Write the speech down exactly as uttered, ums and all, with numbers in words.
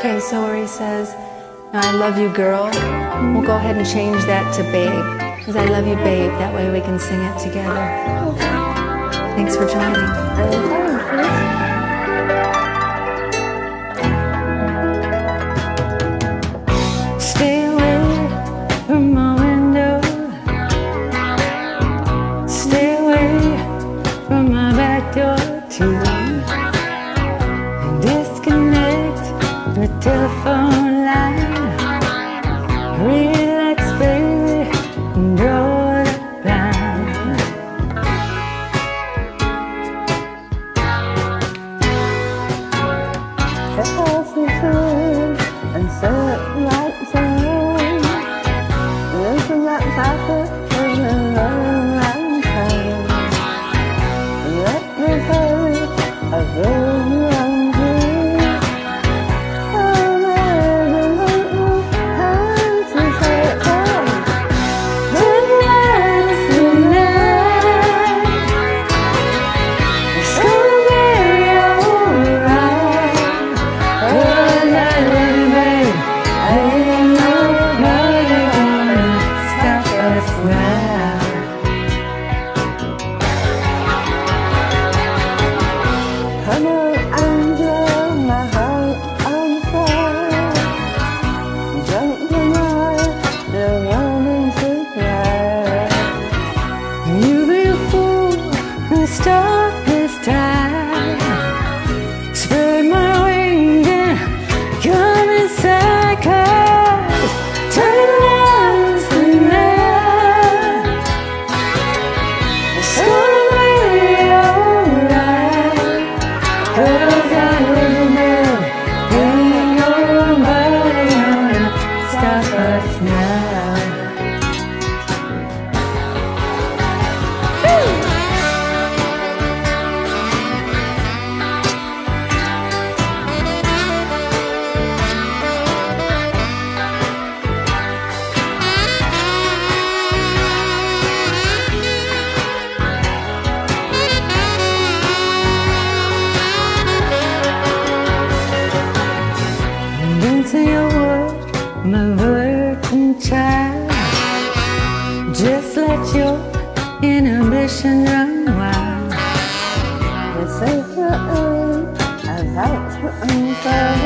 Okay, so where he says, I love you, girl, we'll go ahead and change that to babe. Because I love you, babe. That way we can sing it together. Thanks for joining. Stay away from my window. Stay away from my back door too. Disconnect the telephone line. Relax, baby, and draw the line. The house is good and set like sun. Listen that faster in a long, long time. Let me hurry, I will run through. Come on, Angel, my heart on fire. Don't deny the warning supply. You be a fool and stop this time. Spread my wings and come inside, 'cause tonight's the night. It's gonna be alright. 'Cause I remember ain't nobody gonna stop us now. Woo! Into your world, my virgin child. Just let your inhibition run wild. It's safe to earn, I've had to earn.